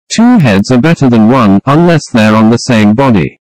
Two heads are better than one, unless they're on the same body.